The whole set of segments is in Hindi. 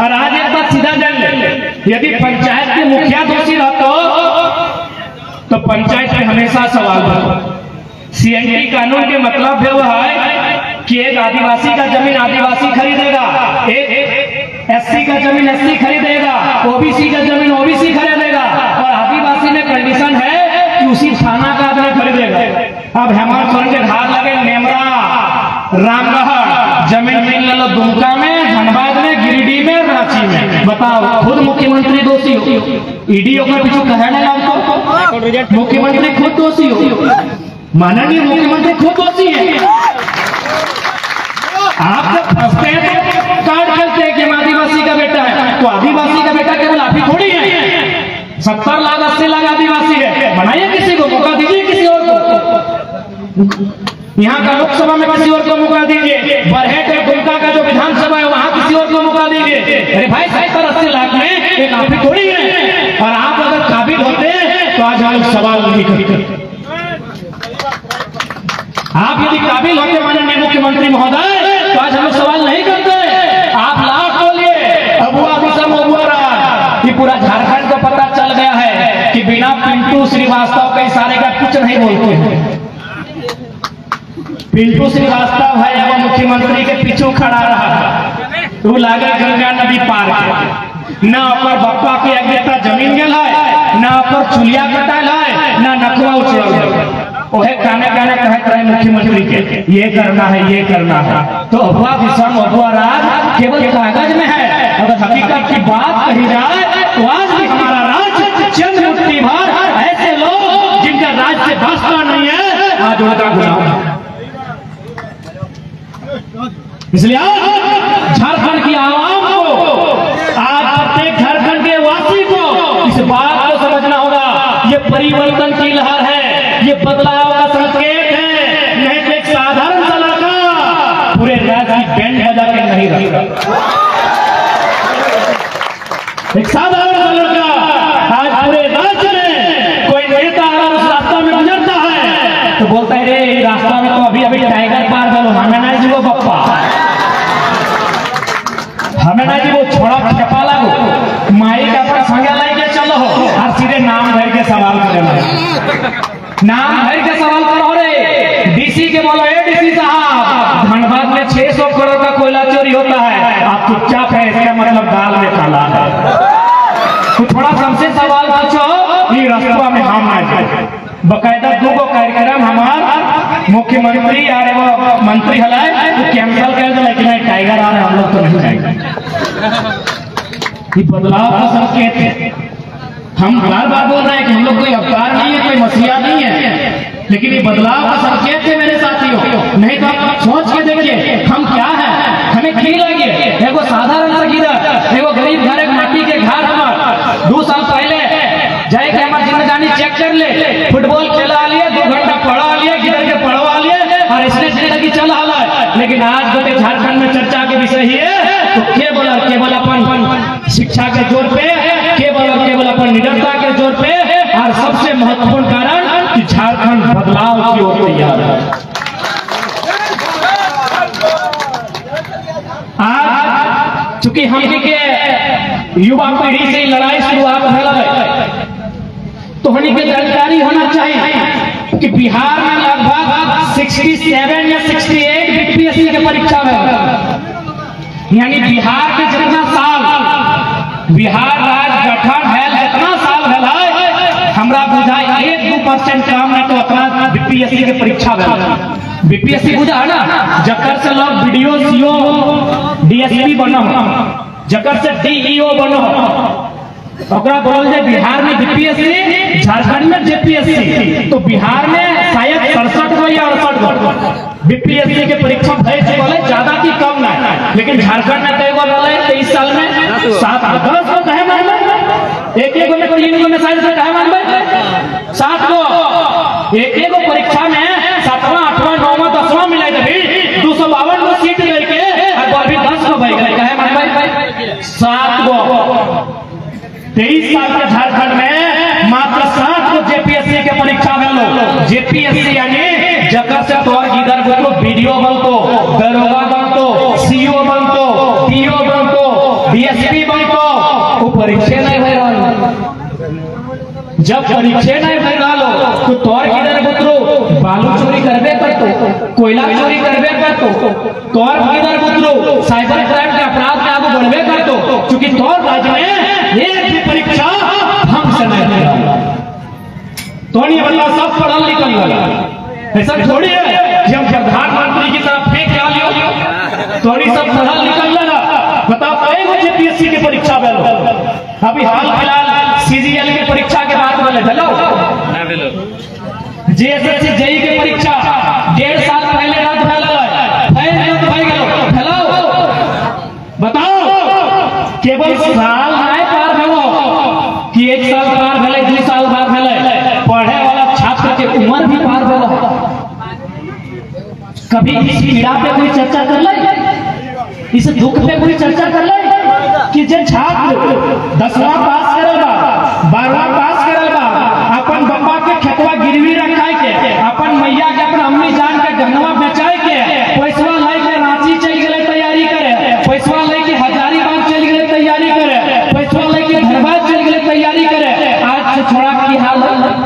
और आज एक बात सीधा जान ले, यदि पंचायत के मुखिया दोषी रहते तो पंचायत पे हमेशा सवाल होता। सीएनटी कानून के मतलब है वह है कि एक आदिवासी का जमीन आदिवासी खरीदेगा, एक एससी का जमीन एससी खरीदेगा, ओबीसी का जमीन ओबीसी खरीदेगा, और आदिवासी में कंडीशन है कि उसी थाना का आदमी खरीदेगा। अब हेमंत सोरेन के धार लगे नेमरा रामगढ़ जमीन मिल लो दुमका में, धनबाद में, गिरिडीह में, रांची में। बताओ, खुद मुख्यमंत्री दोषी हो, ईडी का पीछे कहे ना आपको, मुख्यमंत्री खुद दोषी हो, माननीय मुख्यमंत्री खुद दोषी है। आप जब फंसते हैं तो कार्ड करते हैं कि हम आदिवासी का बेटा है, तो आदिवासी का बेटा केवल आप ही थोड़ी है। 70 लाख 80 लाख आदिवासी है, बनाइए किसी को, मौका दीजिए किसी और को। यहाँ का लोकसभा में किसी और को मौका दीजिए, बरहेट और दुमका का जो विधानसभा है वहां किसी और को मौका दीजिए। अरे भाई 70 80 लाख में एक आप ही थोड़ी है, और आप अगर काबिल होते तो आज हम सवाल नहीं करते। आप यदि काबिल होते माननीय मुख्यमंत्री महोदय तो आज हम सवाल नहीं करते। आप लाख बोलिए, अबुआ विषम अबुआ राज, ये पूरा झारखंड को पता चल गया है कि बिना पिंटू श्रीवास्तव के इशारे का कुछ नहीं बोलते हैं। पिंटू श्रीवास्तव है वो मुख्यमंत्री के पीछे खड़ा रहा, वो लागे गंगा नदी पार के, ना ऊपर बप्पा के अग्रता जमीन गल है, ना ऊपर चुलिया कटाल है, ना नकवा उछल है। ओहे गाने गाने कहते रहे मुख्यमंत्री के ये करना है ये करना है, तो अफवाह विषम अफवाह राज केवल कागज में है। अगर हकीकत की बात कही जाए तो आज भी हमारा राज्य चंद मुट्ठी भर ऐसे लोग जिनका राज्य से वास्ता नहीं है आज उनका गुलाम। इसलिए झारखंड की आवाम को, आज प्रत्येक झारखंड के वासी को इस बात को समझना होगा, ये परिवर्तन की लहर है, ये बदलाव का संकेत है, नहीं तो एक साधारण सा लड़का पूरे राज्य की बैंड बजा के नहीं रहता। एक साधारण सा लड़का आज पूरे राज्य में कोई नेता अगर उस रास्ता में गुजरता है तो बोलता है रे रास्ता में तो अभी टाइगर पार करो, हमें नहीं जी वो बप्पा, हमें नहीं जी वो छोड़ा खेपा लागो, माई का पर संज्ञा लेके चलो और सीधे नाम भर के सवाल करें, नाम भर के सवाल करो। रे डीसी के बोलो, ए डीसी साहब धनबाद में 600 करोड़ का कोयला चोरी होता है, आप चुपचाप है, इसका मतलब दाल में काला है। तो थोड़ा हमसे सवाल पूछो, ये रास्ता में हम आ जाए। बकायदा 2 कार्यक्रम हमार मुख्यमंत्री आ रहे वो मंत्री हलाए तो कैंसिल कर दो, लेकिन टाइगर आ रहे हम लोग तो नहीं जाएंगे। ये बदलाव का संकेत है। हम बार बार बोल रहे हैं कि हम लोग कोई अवतार नहीं है, कोई मसीहा नहीं है, लेकिन ये बदलाव का संकेत है मेरे साथियों। नहीं तो आप सोच के देखिए हम क्या है, हमें खीर लगी है, एगो साधारण सा गिरा, एगो गरीब घर, एक माटी के घर, हमार 2 साल पहले जाए के हमारे जिम्मेदारी चेक कर ले, फुटबॉल खेला लिए, 2 घंटा पढ़ा लिए, गिर के पढ़वा लिए और इसने जिंदगी चला है। लेकिन आज गोटे झारखंड में चर्चा के विषय ही है तो केवल अपन शिक्षा के जोर पे, केवल अपन निडरता के जोर पे, और सबसे महत्वपूर्ण कारण कि झारखंड बदलाव की ओर तैयार है। आज चूंकि हम के युवा पीढ़ी से लड़ाई शुरुआत है तो हमें जानकारी होना चाहिए कि बिहार में लगभग 67 या 68 बीपीएससी के परीक्षा में, यानी बिहार के जितना साल बिहार राज्य गठन है, जितना साल है हमरा बुझाए 1-2% काम में तो उतना बीपीएससी के परीक्षा में। बीपीएससी बुझा है ना, जकर से लोग वीडियो सीओ डीएसपी बनो, जकर से डीईओ बनो, बोल जाए बिहार में बीपीएससी, झारखंड में जेपीएससी। तो बिहार में शायद 67 या 68 बीपीएससी के परीक्षा भय बोले, ज्यादा की कम ना, लेकिन झारखंड में कई बार बोले 23 साल में 7-10 को कहे मान एक में कोई इनको में शायद कहे मान 7 को एक परीक्षा में 7वां 8वां 9वां 10वां मिला भी 252 को सीट लेके अभी 10 को भाई कहे मान 7 को 23 साल के झारखंड में मात्र 7 को जेपीएससी के परीक्षा में लो। जेपीएससी यानी जगह से तोर इधर बोलो वीडियो बनतो, दरोगा बनतो, सीओ बनतो, पीओ बनतो, डीएसपी जब परीक्षे नहीं भरगालो तो तोर किधर बुतरो बालू चोरी करबे करतो, कोयला चोरी करबे करतो, तोर किधर बुतरो साइबर क्राइम के अपराध में आगे बढ़बे करतो, क्योंकि तोर राज्य में एक भी परीक्षा हम से नहीं दे रहा। तो नहीं बंदा सब पढ़ल लिखल वाला ऐसा थोड़ी है जब प्रधानमंत्री की तरफ फेंक क्या लियो तो नहीं सब पढ़ल लिखल लगा। बताओ कई वो जेपीएससी की परीक्षा में अभी हाल फिलहाल सीजीएल की परीक्षा के बाद वाले हेलो जेएसएससी जेई की परीक्षा 1.5 साल पहले रद्द हेलो बताओ केवल साल नहीं पार भेलो कि 1 साल पार भेले 2 साल पार भेले, पढ़े वाला छात्र के उम्र भी पार भेलो। कभी इस पीड़ा पे कोई चर्चा कर ले, इस दुख पे कोई चर्चा कर ले कि जे छात्र 10वां पास करल बा 12वां पास करल बा अपन बप्पा के खेतवा गिरवी रखाए के अपन मैया के अपन अम्मी जान के गहनवा बेचाए के पैसवा लेके रांची चल गेले तैयारी करे, पैसवा लेके हजारीबाग चल गेले तैयारी करे, पैसवा लेके धनबाद चल गेले तैयारी करे। आज से छोड़ा की हाल है,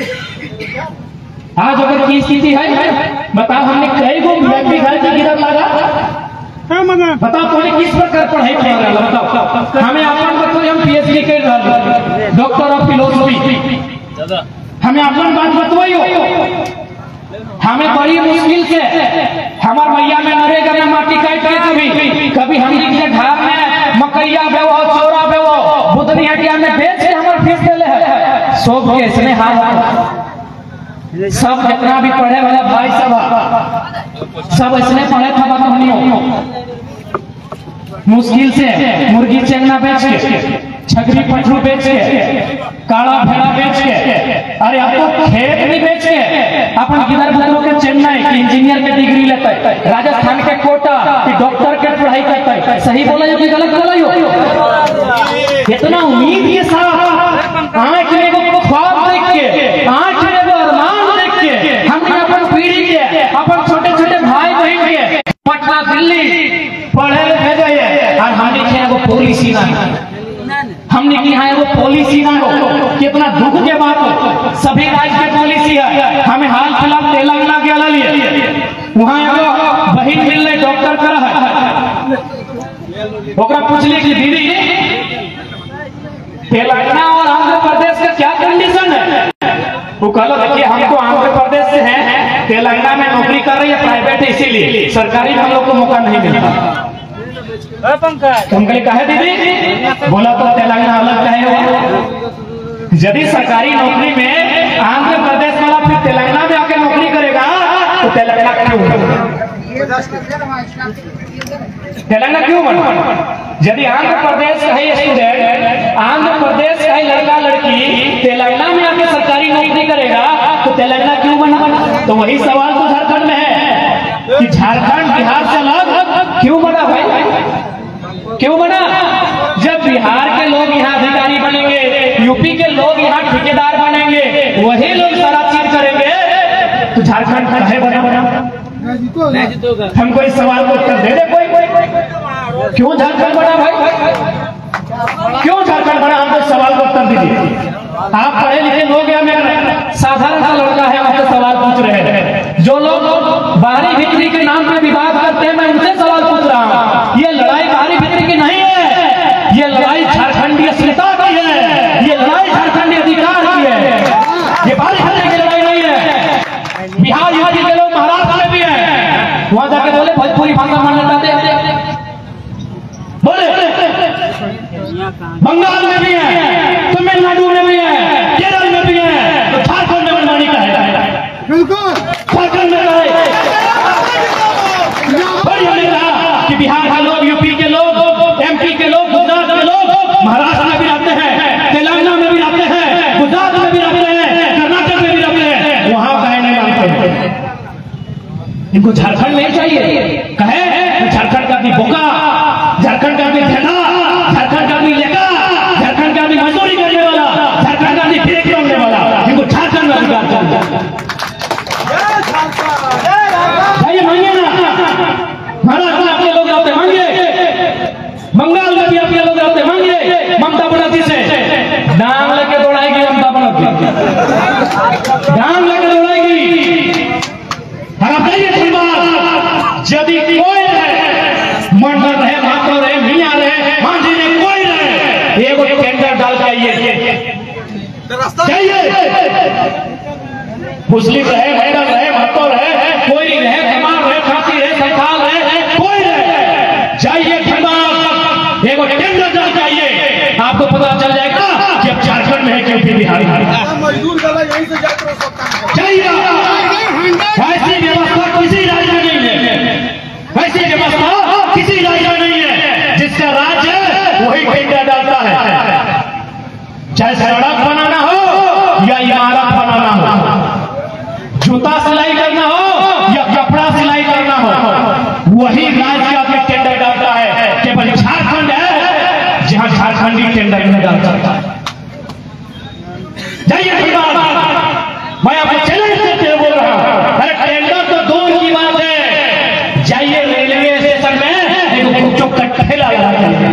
आज अगर की स्थिति है बताओ हमने कई गो व्यक्ति घर के गिरफ लगा बताओ तोने किस प्रकार पढ़ाई कर रहा है बताओ। हमें अपन बताओ हम पीएचडी कर रहा है डॉक्टर ऑफ फिलोसफी, हमें अपन बात बतवाइयो। हमें बड़ी मुश्किल से हमार मैया में नरेगा में माटी काट के कभी हम के घर में मकैया बेवो चौरा बेवो बुधनी हटिया में बेच के हमार फीस देले है सब के इसने हाल सब जितना भी पढ़े वाला भाई सब इसने पढ़े था बात हमने मुश्किल से मुर्गी चेंगना बेच के छकरी पटरू बेच के काला भेड़ा बेच के अरे अब तो खेत भी बेच के अपन किधर बुतरों के चेन्नई की इंजीनियर के डिग्री लेता है, राजस्थान के कोटा की डॉक्टर के पढ़ाई करता है। सही बोला या गलत बोला यो? इतना उम्मीद के साथ आंख में वो ख्वाब देख के आंख में वो अरमान देख के हमने अपन पीढ़ी के अपन छोटे छोटे भाई बहन के पटना दिल्ली पढ़े भेजे और हमने क्या वो पॉलिसी ना हमने की है वो पॉलिसी ना हो। कितना दुख के बात हो, सभी राज्य की पॉलिसी है। हमें हाल फिलहाल तेलंगाना के लिए वहां एगो बहिन मिलने डॉक्टर करा है ओकरा पूछली कि दीदी तेलंगाना और आंध्र प्रदेश का क्या कंडीशन है? वो कहलो देखिए हम तो आंध्र प्रदेश से हैं, तेलंगाना में नौकरी कर रही है प्राइवेट है इसीलिए सरकारी में हम लोग को मौका नहीं मिलता। हम कहे कहे दीदी बोला तो तेलंगाना अलग कहे हो, यदि सरकारी नौकरी में आंध्र प्रदेश वाला फिर तेलंगाना में आके नौकरी करेगा तो तेलंगाना क्यों तेलंगाना क्यों बना? यदि आंध्र प्रदेश का है स्टूडेंट आंध्र प्रदेश का लड़का लड़की तेलंगाना में आके सरकारी नौकरी करेगा तो तेलंगाना क्यों बना? तो वही सवाल तो झारखंड में है कि झारखंड बिहार से अलग क्यों बना भाई? क्यों बना? जब बिहार के लोग यहाँ अधिकारी बनेंगे, यूपी के लोग यहाँ ठेकेदार बनेंगे, वही लोग सारा चीज करेंगे तो झारखंड है बना? हमको इस सवाल को उत्तर दे दे कोई। क्यों झारखंड बना भाई? क्यों झारखंड बना? हमको इस सवाल को उत्तर दीजिए। आप पढ़े लिखे लोग या मैं साधारण सा लड़का है आपसे सवाल पूछ रहे हैं। जो लोग बाहरी भीतरी के नाम पे विवाद करते हैं मैं उनसे सवाल पूछ रहा हूँ। ये लड़ाई बाहरी भीतरी की नहीं है, ये लड़ाई झारखंडीय अस्मिता की है, ये लड़ाई झारखंडीय अधिकार की है, ये बाहरी भीतरी की लड़ाई नहीं है। बिहार यूपी के लोग महाराष्ट्र में भी है, वहां जाके बोले भोजपुरी भाषा मान्यता दे बोले, बंगाल में भी है, तमिलनाडु में भी है, केरल में भी है, तो झारखंड में मनमानी का है। बिल्कुल झारखंड में है। हमने कहा कि बिहार के लोग, यूपी के लोग, एमपी के लोग, गुजरात के लोग महाराष्ट्र में भी रहते हैं, तेलंगाना में भी रहते हैं, गुजरात में भी रहते हैं, कर्नाटक में भी रहते हैं, वहां कहे नहीं मानते। इनको झारखंड नहीं चाहिए, कहे झारखंड का भी बोका, झारखंड का भी ठेला, झारखंड का भी लेका, झारखंड का भी मजदूरी करने वाला, झारखंड का भी भीख मांगने वाला, इनको झारखंड में अधिकार चाहिए। मांगे ना महाराष्ट्र में आपके लोग रहते मांगे, बंगाल में भी आपके लोग रहते मांगे। ममता बनर्जी से डांग लेके दौड़ाएगी ममता बनर्जी। एगो टेंडर डाल के आइए, मुस्लिम रहे, मंडल रहे, महतो रहे, कोई रहे, कमाल रहे, खाती रहे, संथाल रहे, कोई रहे, जाइए धनबाद एगो टेंडर डाल के आइए, आपको पता चल जाएगा कि अब झारखंड में है कि यूपी बिहार में। मजदूर यहीं से जाकर जाइए, ऐसी व्यवस्था किसी राज्य में नहीं है, ऐसी व्यवस्था किसी राज्य में नहीं है। जिसका राज्य है वही टेंडर डालता है, चाहे सड़क बनाना हो या इमारत बनाना हो, जूता सिलाई करना हो या कपड़ा सिलाई करना हो, वही राज्य आपके टेंडर डालता है। केवल झारखंड है जहां झारखंडी टेंडर नहीं डाल सकता। जाइए मैं आपको चैलेंज करते बोल रहा हूं, अरे टेंडर तो दूर की बात है, जाइए रेलवे स्टेशन में जो कट्ठे लगा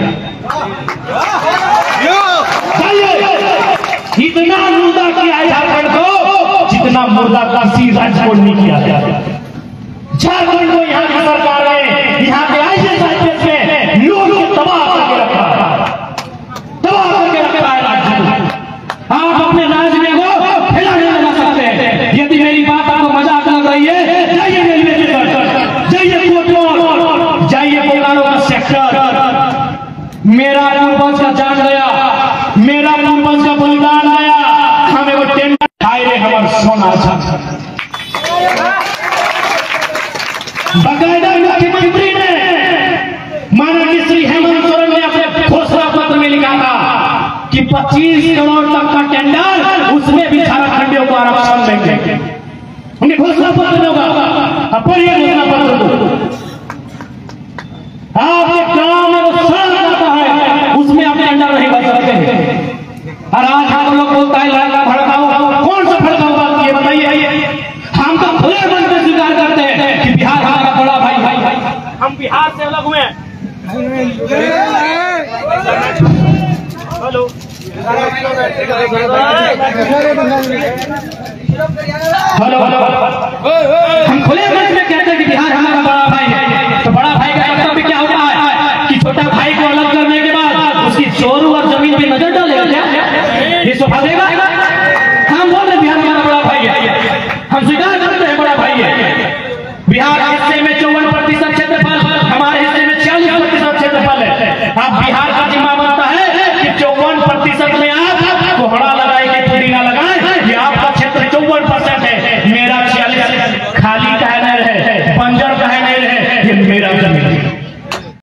इतना मुर्दा किया है झारखंड को जितना मुर्दा किसी राज्य को नहीं किया गया। झारखंड को यहाँ की सरकार ने यहाँ के IAS में लोग तबाह करके रखा है, तबाह करके रखा है राज्य को। आप अपने राज्य में वो फैला नहीं लगा सकते हैं। यदि मेरी बात आपको मजाक लग रही है, जाइए रेलवे स्टेशन, जाइए कोटरोड, जाइए बोकारो का सेक्टर, मेरा पूर्वज का जान गया, मेरा पूर्वज का बलिदान गया, हमें वो टेंडर आए रे हमार सोना था। बकायदा मुख्यमंत्री ने माननीय श्री हेमंत सोरेन ने अपने घोषणा पत्र में लिखा था कि 25 करोड़ तक का टेंडर, उसमें भी झारखंडियों को आरक्षण देंगे। उन्हें घोषणा पत्र में होगा, पढ़िए घोषणा पत्र को, आपके गांव में वो सड़क जाता है, उसमें आप टेंडर नहीं बच सकते। और आज आप लोग बोलता है लड़का भड़काओ, कौन सा भड़काओ बात किए बताइए। हम तो खुले मन से स्वीकार करते हैं कि बिहार हमारा बड़ा भाई, हम बिहार से अलग हुए। हेलो, हेलो, हम खुले मन में कहते हैं कि बिहार हमारा बड़ा भाई है।